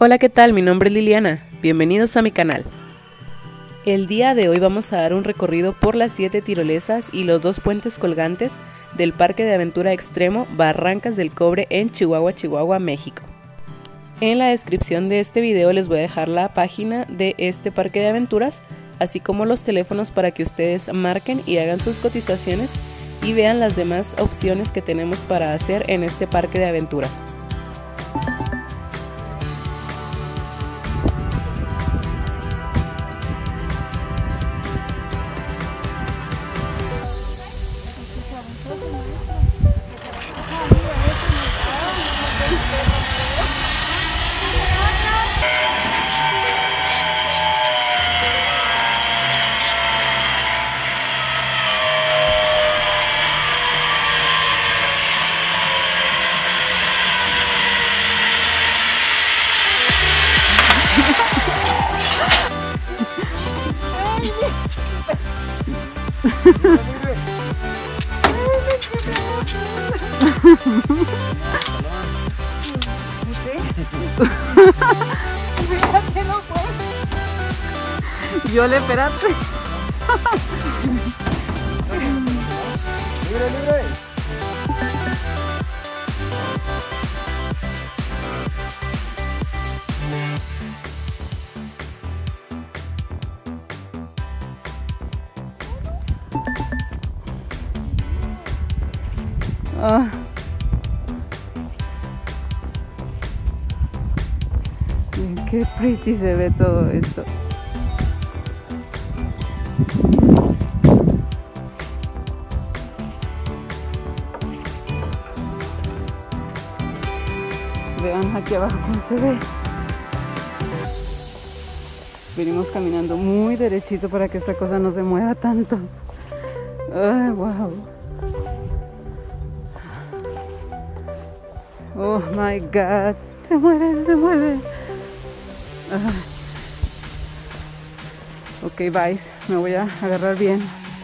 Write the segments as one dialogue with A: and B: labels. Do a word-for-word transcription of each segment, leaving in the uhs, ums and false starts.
A: Hola, ¿qué tal? Mi nombre es Liliana. Bienvenidos a mi canal. El día de hoy vamos a dar un recorrido por las siete tirolesas y los dos puentes colgantes del Parque de Aventura Extremo Barrancas del Cobre en Chihuahua, Chihuahua, México. En la descripción de este video les voy a dejar la página de este parque de aventuras, así como los teléfonos para que ustedes marquen y hagan sus cotizaciones y vean las demás opciones que tenemos para hacer en este parque de aventuras.
B: Yo le esperaste.
C: Libre, libre.
B: Ah. Qué pretty se ve todo esto. Vean aquí abajo cómo se ve. Venimos caminando muy derechito para que esta cosa no se mueva tanto. Ay, wow. Oh my God. Se mueve, se mueve. Ah. Ok, bye. Me voy a agarrar bien.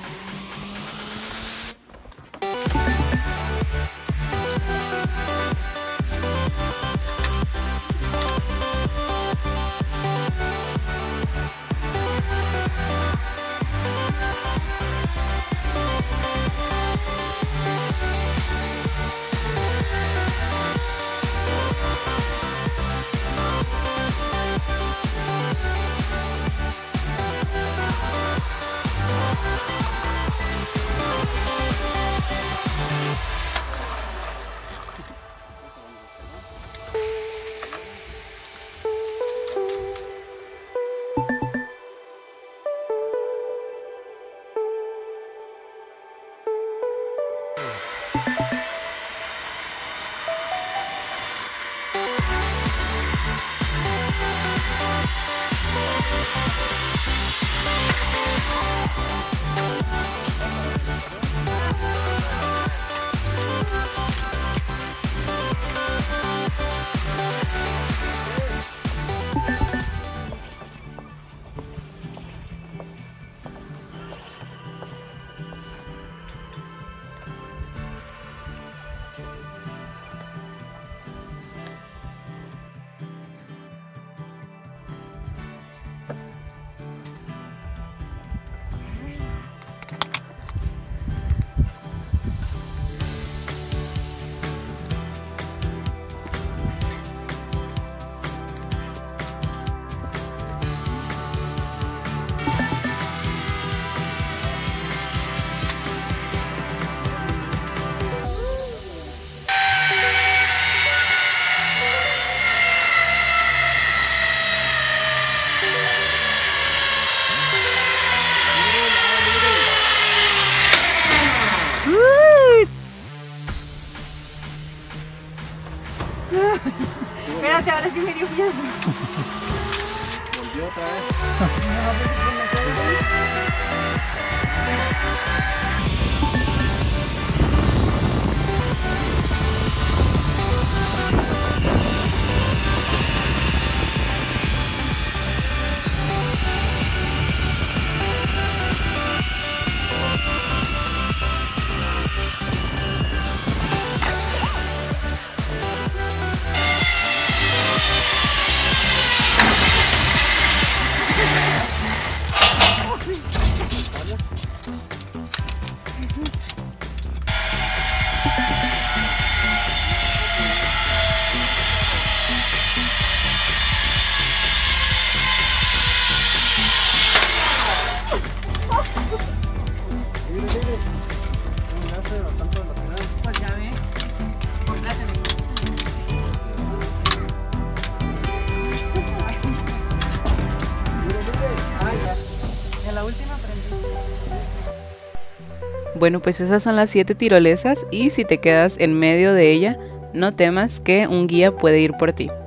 B: Espérate, ahora sí me dio miedo.
C: Volvió otra vez.
A: Bueno, pues esas son las siete tirolesas y si te quedas en medio de ella, no temas que un guía puede ir por ti.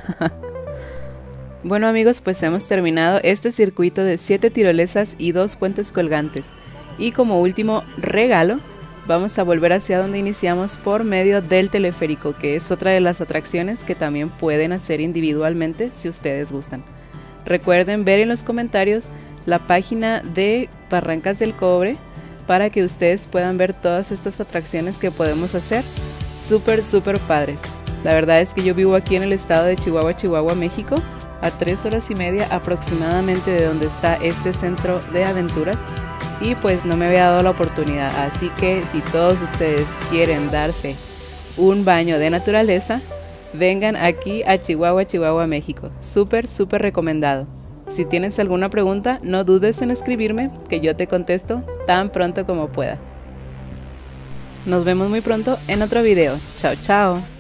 A: Bueno amigos, pues hemos terminado este circuito de siete tirolesas y dos puentes colgantes. Y como último regalo, vamos a volver hacia donde iniciamos por medio del teleférico, que es otra de las atracciones que también pueden hacer individualmente si ustedes gustan. Recuerden ver en los comentarios la página de Barrancas del Cobre para que ustedes puedan ver todas estas atracciones que podemos hacer. Súper, súper padres. La verdad es que yo vivo aquí en el estado de Chihuahua, Chihuahua, México, a tres horas y media aproximadamente de donde está este centro de aventuras, y pues no me había dado la oportunidad, así que si todos ustedes quieren darse un baño de naturaleza, vengan aquí a Chihuahua, Chihuahua, México. Súper, súper recomendado. Si tienes alguna pregunta, no dudes en escribirme, que yo te contesto tan pronto como pueda. Nos vemos muy pronto en otro video. Chao, chao.